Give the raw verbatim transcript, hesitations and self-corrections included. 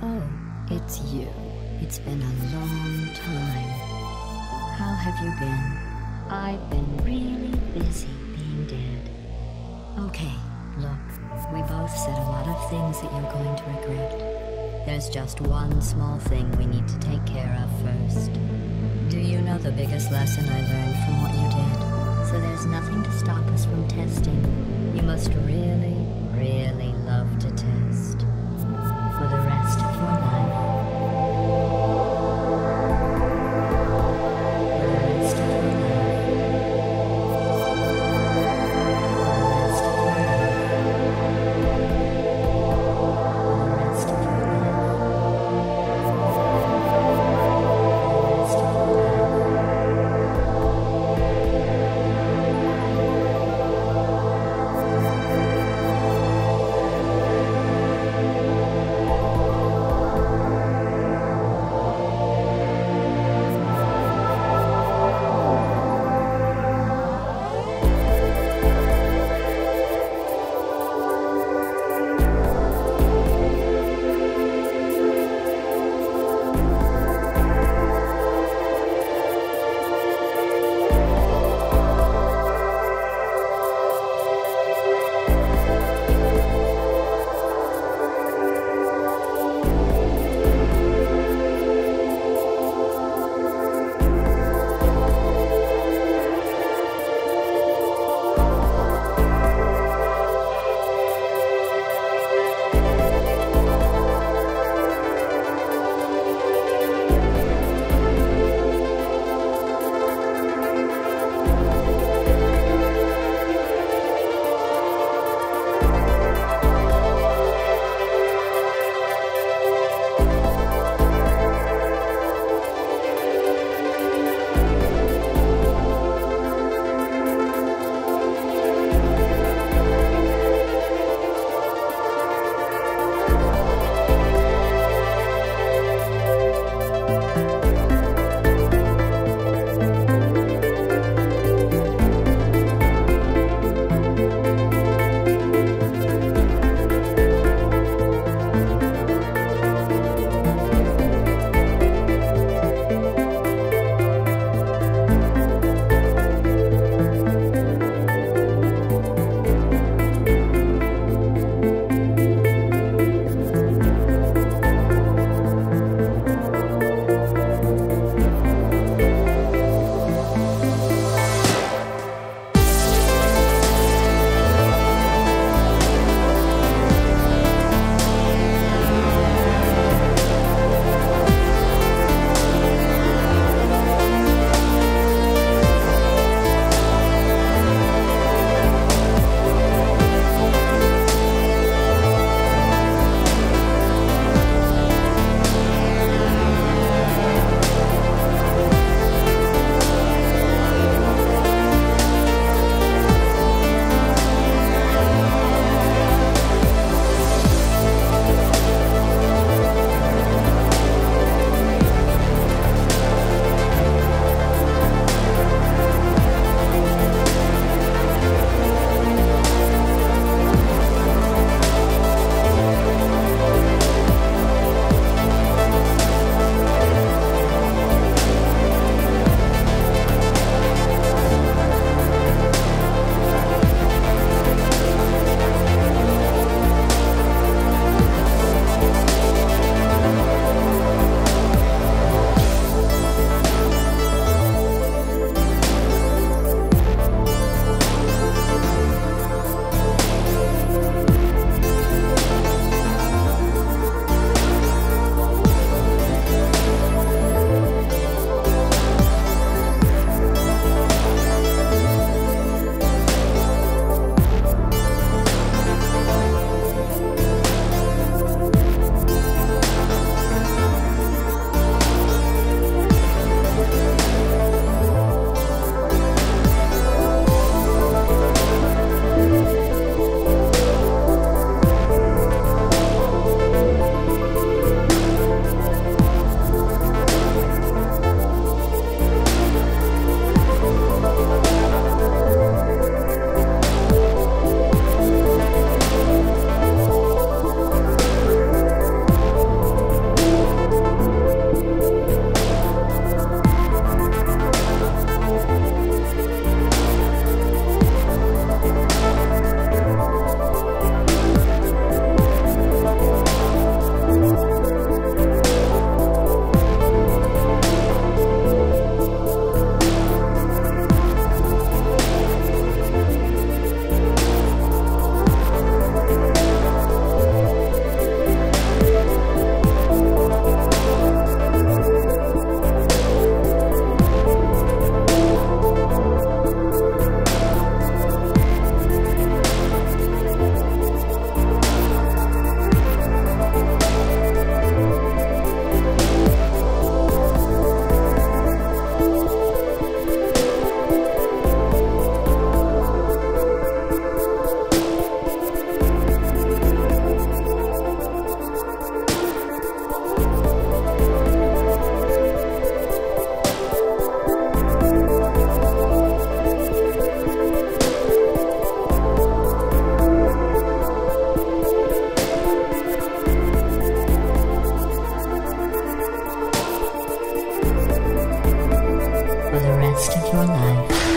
Oh, it's you. It's been a long time. How have you been? I've been really busy being dead. Okay, look, we both said a lot of things that you're going to regret. There's just one small thing we need to take care of first. Do you know the biggest lesson I learned from what you did? So there's nothing to stop us from testing. You must really, really love to test. For the rest of your life. For the rest of your life. For the rest of your life. For the rest of your life. for the rest of your life.